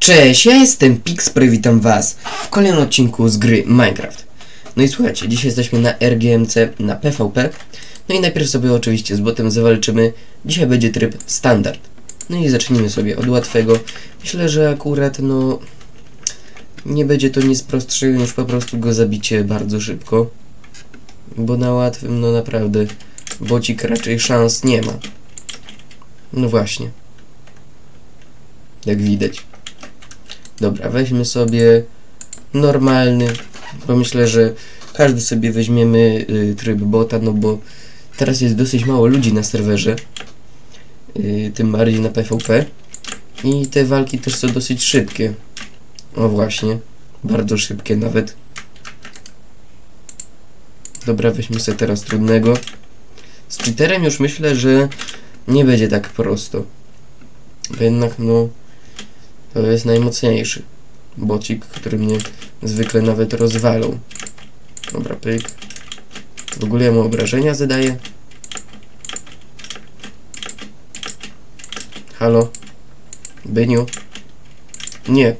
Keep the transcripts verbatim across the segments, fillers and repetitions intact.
Cześć, ja jestem Pixpray, witam was w kolejnym odcinku z gry Minecraft. No i słuchajcie, dzisiaj jesteśmy na R G M C, na P V P. No i najpierw sobie oczywiście z botem zawalczymy. Dzisiaj będzie tryb standard. No i zacznijmy sobie od łatwego. Myślę, że akurat no nie będzie to nic prostszego, już po prostu go zabicie bardzo szybko. Bo na łatwym no naprawdę bocik raczej szans nie ma. No właśnie. Jak widać. Dobra, weźmy sobie normalny, bo myślę, że każdy sobie weźmiemy y, tryb bota, no bo teraz jest dosyć mało ludzi na serwerze, y, tym bardziej na P V P i te walki też są dosyć szybkie. O właśnie, bardzo szybkie nawet. Dobra, weźmy sobie teraz trudnego. Z cheaterem już myślę, że nie będzie tak prosto, bo jednak no to jest najmocniejszy bocik, który mnie zwykle nawet rozwalał. Dobra, pyk. W ogóle ja mu obrażenia zadaję. Halo? Byniu? Nie.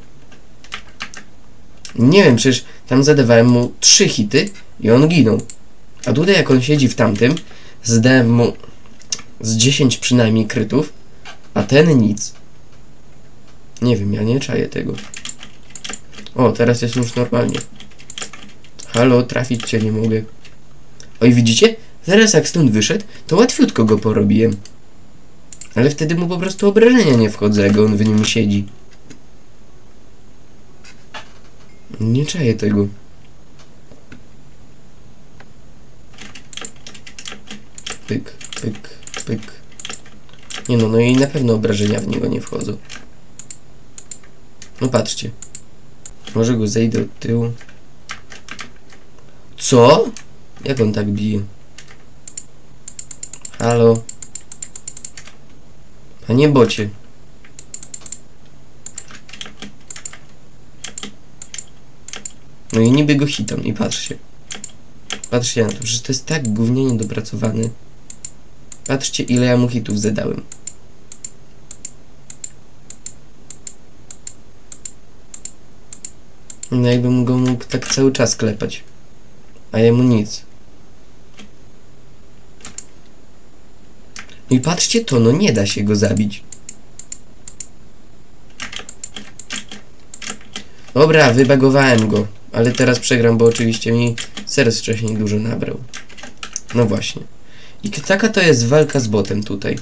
Nie wiem, przecież tam zadawałem mu trzy hity i on ginął. A tutaj jak on siedzi w tamtym, zadałem mu z dziesięć przynajmniej krytów, a ten nic. Nie wiem, ja nie czaję tego. O, teraz jest już normalnie. Halo, trafić cię nie mogę. Oj, widzicie? Zaraz jak stąd wyszedł, to łatwiutko go porobiłem. Ale wtedy mu po prostu obrażenia nie wchodzą, jak on w nim siedzi. Nie czaję tego. Pyk, pyk, pyk. Nie no, no i na pewno obrażenia w niego nie wchodzą. No patrzcie. Może go zejdę od tyłu. Co? Jak on tak bije? Halo? Panie bocie. No i niby go hitam. I patrzcie. Patrzcie na to, że to jest tak gównianie dopracowany. Patrzcie, ile ja mu hitów zadałem. No jakbym go mógł tak cały czas klepać. A jemu nic. No i patrzcie to, no nie da się go zabić. Dobra, wybagowałem go. Ale teraz przegram, bo oczywiście mi serc wcześniej dużo nabrał. No właśnie. I taka to jest walka z botem tutaj.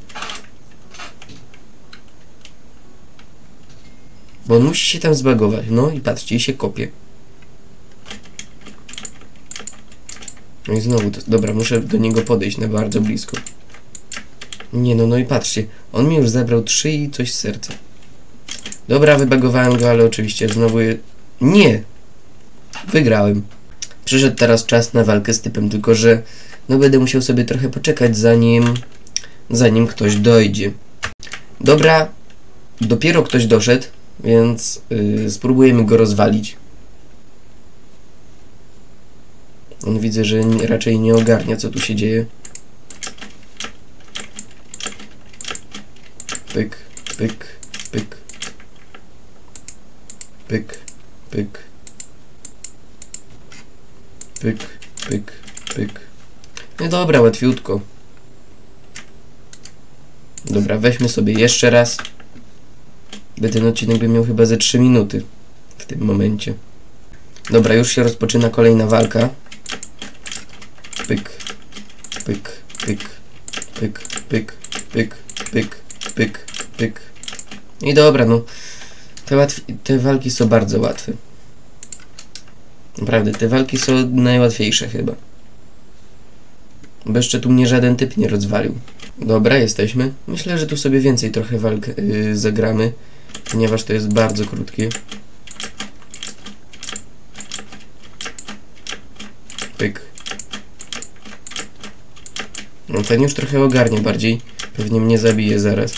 Bo on musi się tam zbagować. No i patrzcie, i się kopie. No i znowu, to, dobra, muszę do niego podejść na bardzo blisko. Nie no, no i patrzcie. On mi już zabrał trzy i coś z serca. Dobra, wybagowałem go, ale oczywiście znowu je... Nie! Wygrałem. Przyszedł teraz czas na walkę z typem, tylko że no będę musiał sobie trochę poczekać, zanim zanim ktoś dojdzie. Dobra, dopiero ktoś doszedł. Więc yy, spróbujemy go rozwalić. On widzę, że nie, raczej nie ogarnia, co tu się dzieje. Pyk, pyk, pyk. Pyk, pyk. Pyk, pyk, pyk. No dobra, łatwiutko. Dobra, weźmy sobie jeszcze raz. By ten odcinek by miał chyba ze trzy minuty w tym momencie. Dobra, już się rozpoczyna kolejna walka. Pyk, pyk, pyk, pyk, pyk, pyk, pyk, pyk, pyk. I dobra, no. Te, te walki są bardzo łatwe. Naprawdę, te walki są najłatwiejsze chyba. Bo jeszcze tu mnie żaden typ nie rozwalił. Dobra, jesteśmy. Myślę, że tu sobie więcej trochę walk yy, zagramy. Ponieważ to jest bardzo krótkie. Pyk. No ten już trochę ogarnie bardziej. Pewnie mnie zabije zaraz.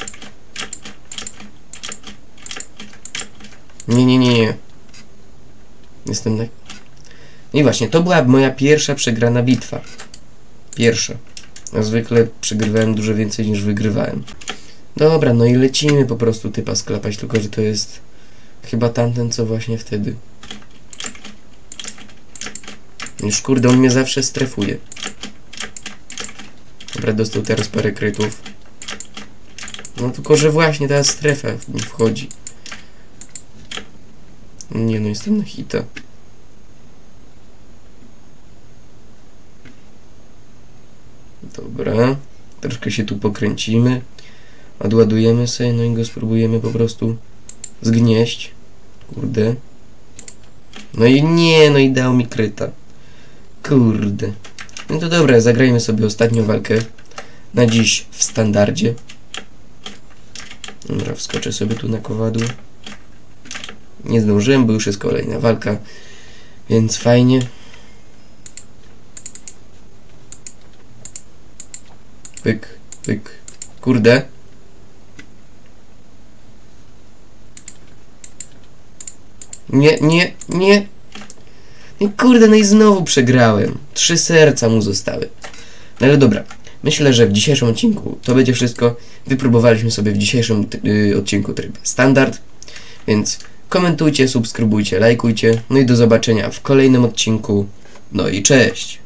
Nie, nie, nie, nie. Jestem tak... I właśnie, to była moja pierwsza przegrana bitwa. Pierwsza. Ja zwykle przegrywałem dużo więcej niż wygrywałem. Dobra, no i lecimy po prostu typa sklepać, tylko że to jest Chyba tamten, co właśnie wtedy. Już kurde, on mnie zawsze strefuje. Dobra, dostał teraz parę krytów. No tylko, że właśnie ta strefa mi wchodzi. Nie no, jestem na hita. Dobra. Troszkę się tu pokręcimy. Odładujemy sobie, no i go spróbujemy po prostu zgnieść. Kurde. No i nie, no i dał mi kryta. Kurde. No to dobra, zagrajmy sobie ostatnią walkę. Na dziś w standardzie. Dobra, wskoczę sobie tu na kowadło. Nie zdążyłem, bo już jest kolejna walka. Więc fajnie. Pyk, pyk. Kurde. Nie, nie, nie. I kurde, no i znowu przegrałem. Trzy serca mu zostały. No ale dobra. Myślę, że w dzisiejszym odcinku to będzie wszystko. Wypróbowaliśmy sobie w dzisiejszym yy, odcinku tryb standard. Więc komentujcie, subskrybujcie, lajkujcie. No i do zobaczenia w kolejnym odcinku. No i cześć!